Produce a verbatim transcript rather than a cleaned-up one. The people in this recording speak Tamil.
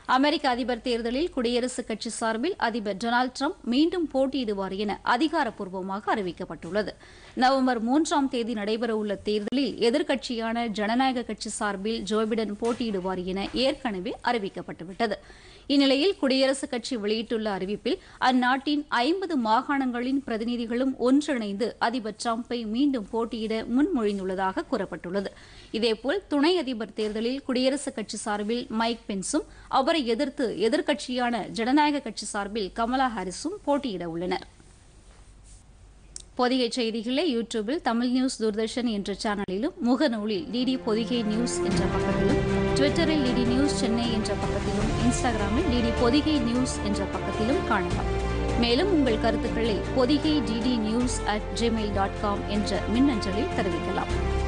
அமெரிக்க அதிபர் தேர்தலில் குடியரசுக் கட்சி சார்பில் அதிபர் டொனால்டு டிரம்ப் மீண்டும் போட்டியிடுவார் என அதிகாரப்பூர்வமாக அறிவிக்கப்பட்டுள்ளது. நவம்பர் மூன்றாம் தேதி நடைபெறவுள்ள தேர்தலில் எதிர்க்கட்சியான ஜனநாயக கட்சி சார்பில் ஜோ பிடன் போட்டியிடுவார் என ஏற்கனவே அறிவிக்கப்பட்டுவிட்டது. இந்நிலையில் குடியரசுக் கட்சி வெளியிட்டுள்ள அறிவிப்பில் அந்நாட்டின் ஐம்பது மாகாணங்களின் பிரதிநிதிகளும் ஒன்றிணைந்து அதிபர் டிரம்பை மீண்டும் போட்டியிட முன்மொழிந்துள்ளதாக கூறப்பட்டுள்ளது. இதேபோல் துணை அதிபர் தேர்தலில் குடியரசுக் கட்சி சார்பில் மைக் பென்ஸும் அவரை எதிர்த்து எதிர்க்கட்சியான ஜனநாயக கட்சி சார்பில் கமலா ஹாரிஸும் போட்டியிட உள்ளனர். பொதிகை செய்திகளை யூடியூபில் தமிழ் நியூஸ் தூர்தர்ஷன் என்ற சேனலிலும், முகநூலில் டிடி பொதிகை நியூஸ் என்ற பக்கத்திலும், ட்விட்டரில் டிடி நியூஸ் சென்னை என்ற பக்கத்திலும், இன்ஸ்டாகிராமில் டிடி பொதிகை நியூஸ் என்ற பக்கத்திலும் காணலாம். மேலும் உங்கள் கருத்துக்களை Podhigai DD news at Gmail dot com என்ற மின்னஞ்சலில் தெரிவிக்கலாம்.